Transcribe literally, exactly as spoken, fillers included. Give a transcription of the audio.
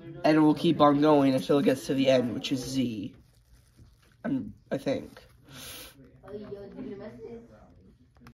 and it will keep on going until it gets to the end, which is Z. Um, I think.